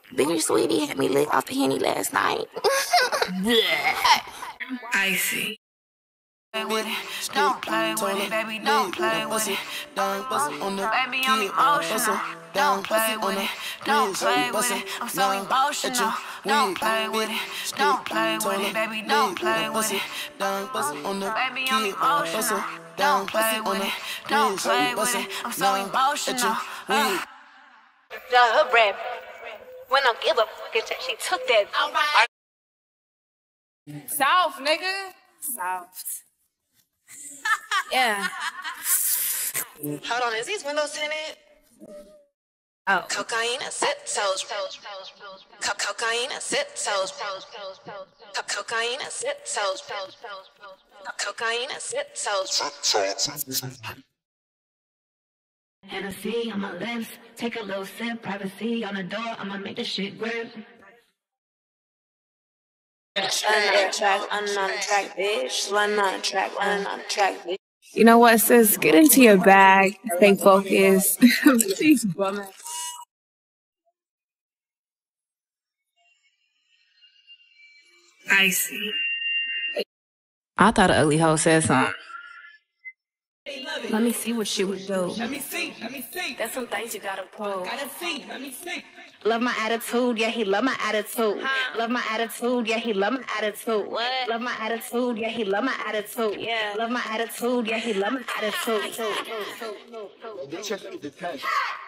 Bigger Saweetie had me lick off the Henny last night. Icy. With it. Don't play with it, baby, don't play with it. Baby, I'm emotional. Don't play with it, don't play with it. I'm so emotional. Don't play with it, don't play with it, baby, don't play with it. Baby, I'm emotional. Don't play with it, don't play with it. I'm so emotional. Her rap. When I give a fuck, she took that. Soft, nigga. Soft. Yeah. Hold on, is these windows tinted? Oh. Cocaine and sit toes. Cocaine and sit toes. Cocaine and sit toes. Cocaine and sit toes. Hennessy on my lips, take a little sip, privacy on the door, I'ma make this shit grip. Another track, bitch. Another track, bitch. You know what, sis? Get into your bag. Stay focused. These bummer. Icy. I thought an ugly hoe said something. Let me see what she would do. Let me see. There's some things you gotta prove. Let me see. Love my attitude, yeah, he love my attitude. Love my attitude, yeah, he love my attitude. What? Love my attitude, yeah, he love my attitude. Yeah. Love my attitude, yeah, he love my attitude.